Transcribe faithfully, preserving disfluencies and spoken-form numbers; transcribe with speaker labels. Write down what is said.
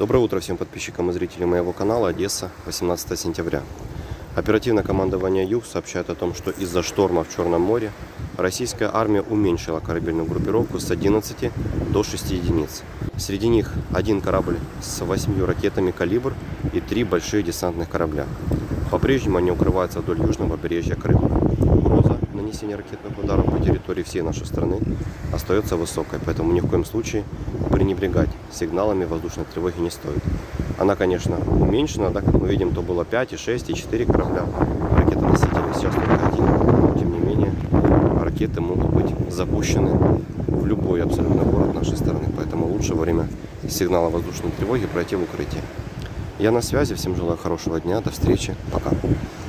Speaker 1: Доброе утро всем подписчикам и зрителям моего канала. Одесса, восемнадцатое сентября. Оперативное командование Юг сообщает о том, что из-за шторма в Черном море российская армия уменьшила корабельную группировку с одиннадцати до шести единиц. Среди них один корабль с восьмью ракетами «Калибр» и три большие десантных корабля. По-прежнему они укрываются вдоль южного побережья Крыма. Угроза нанесения ракетных ударов по территории всей нашей страны остается высокой, поэтому ни в коем случае пренебрегать сигналами воздушной тревоги не стоит. Она, конечно, уменьшена, да, как мы видим, то было пять, шесть и четыре корабля ракетоносителей, сейчас только один. Но, тем не менее, ракеты могут быть запущены в любой абсолютно город нашей страны, поэтому лучше во время сигнала воздушной тревоги пройти в укрытие. Я на связи, всем желаю хорошего дня, до встречи, пока.